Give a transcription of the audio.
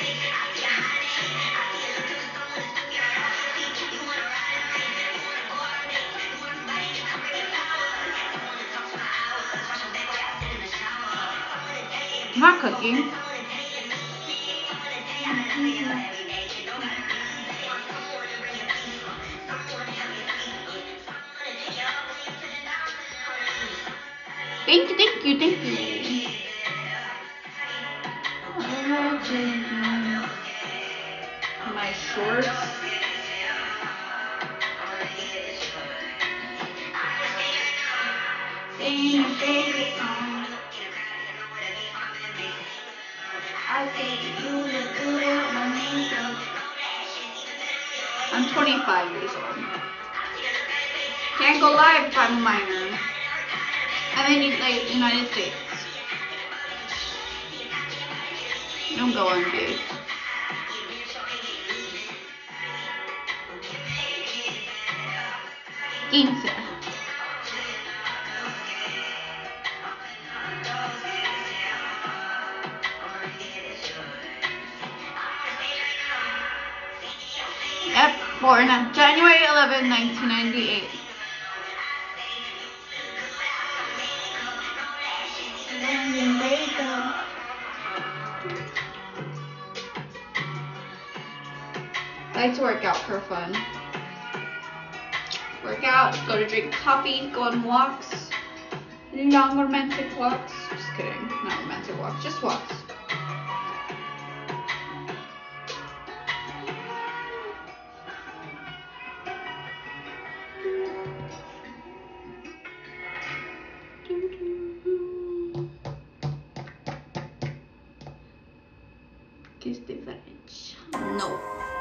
I'm not cooking. Thank you, thank you, thank you. My shorts. Sing your favorite song. I say you look good at my makeup. I'm 25 years old. Can't go live if I'm a minor. I'm in the United States. Don't go on gay. Quince. Yep, born on January 11, 1998. I like to work out for fun. Work out, go to drink coffee, go on walks. Long romantic walks. Just kidding. Not romantic walks, just walks. ¿Qué es diferente? No.